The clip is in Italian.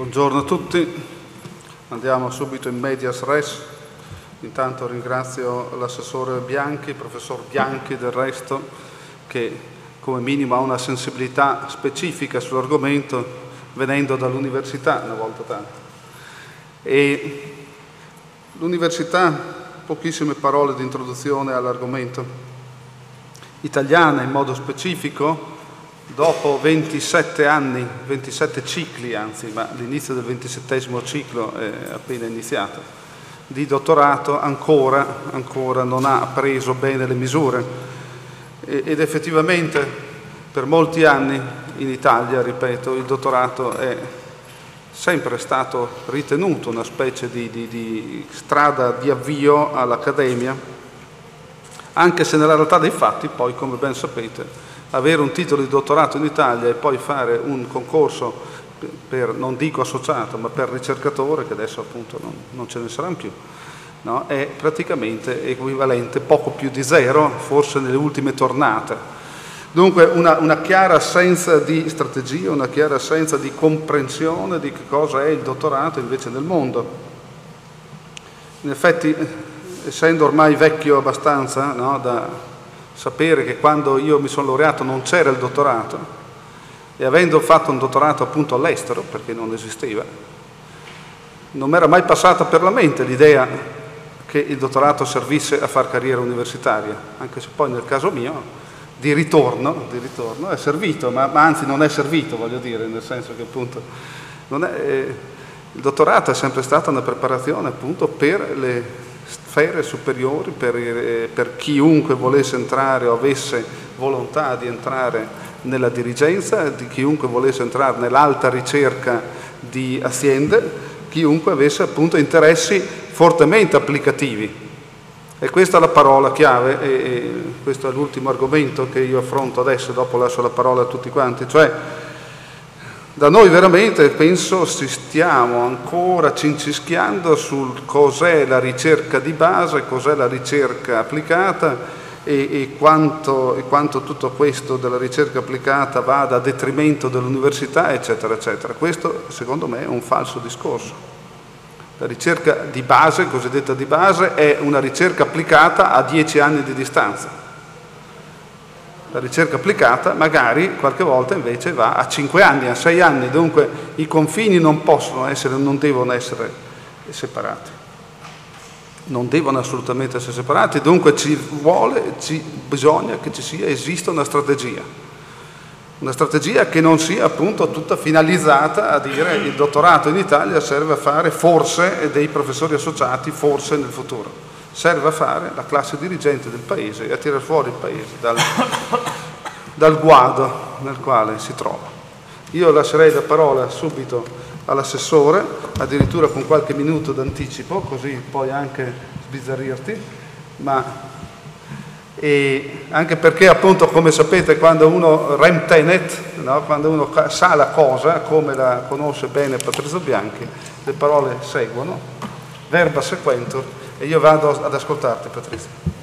Buongiorno a tutti, andiamo subito in medias res. Intanto ringrazio l'assessore Bianchi, il professor Bianchi del resto, che come minimo ha una sensibilità specifica sull'argomento, venendo dall'università una volta tanto. E l'università, pochissime parole di introduzione all'argomento. Italiana in modo specifico, dopo 27 anni, 27 cicli anzi, ma l'inizio del 27° ciclo è appena iniziato, di dottorato ancora non ha preso bene le misure ed effettivamente per molti anni in Italia, ripeto, il dottorato è sempre stato ritenuto una specie di strada di avvio all'accademia, anche se nella realtà dei fatti poi, come ben sapete, avere un titolo di dottorato in Italia e poi fare un concorso per, non dico associato, ma per ricercatore, che adesso appunto non ce ne saranno più, no? È praticamente equivalente poco più di zero, forse nelle ultime tornate. Dunque una chiara assenza di strategia, una chiara assenza di comprensione di che cosa è il dottorato invece nel mondo. In effetti, essendo ormai vecchio abbastanza, no, da sapere che quando io mi sono laureato non c'era il dottorato e avendo fatto un dottorato appunto all'estero, perché non esisteva, non mi era mai passata per la mente l'idea che il dottorato servisse a far carriera universitaria, anche se poi nel caso mio di ritorno è servito, ma anzi non è servito, voglio dire, nel senso che appunto il dottorato è sempre stata una preparazione appunto per le sfere superiori, per chiunque volesse entrare o avesse volontà di entrare nella dirigenza, di chiunque volesse entrare nell'alta ricerca di aziende, chiunque avesse appunto interessi fortemente applicativi. E questa è la parola chiave e questo è l'ultimo argomento che io affronto adesso, dopo lascio la parola a tutti quanti, cioè da noi veramente penso stiamo ancora cincischiando sul cos'è la ricerca di base, cos'è la ricerca applicata e quanto tutto questo della ricerca applicata vada a detrimento dell'università, eccetera, eccetera. Questo secondo me è un falso discorso. La ricerca di base, cosiddetta di base, è una ricerca applicata a 10 anni di distanza. La ricerca applicata magari qualche volta invece va a 5 anni, a 6 anni, dunque i confini non devono essere separati. Non devono assolutamente essere separati, dunque bisogna che esista una strategia che non sia appunto tutta finalizzata a dire il dottorato in Italia serve a fare forse dei professori associati, forse nel futuro. Serve a fare la classe dirigente del paese e a tirare fuori il paese dal guado nel quale si trova. Io lascerei la parola subito all'assessore, addirittura con qualche minuto d'anticipo, così puoi anche sbizzarrirti, anche perché appunto, come sapete, quando uno remtenet, no? Quando uno sa la cosa, come la conosce bene Patrizio Bianchi, le parole seguono, verba sequentur, e io vado ad ascoltarti, Patrizio.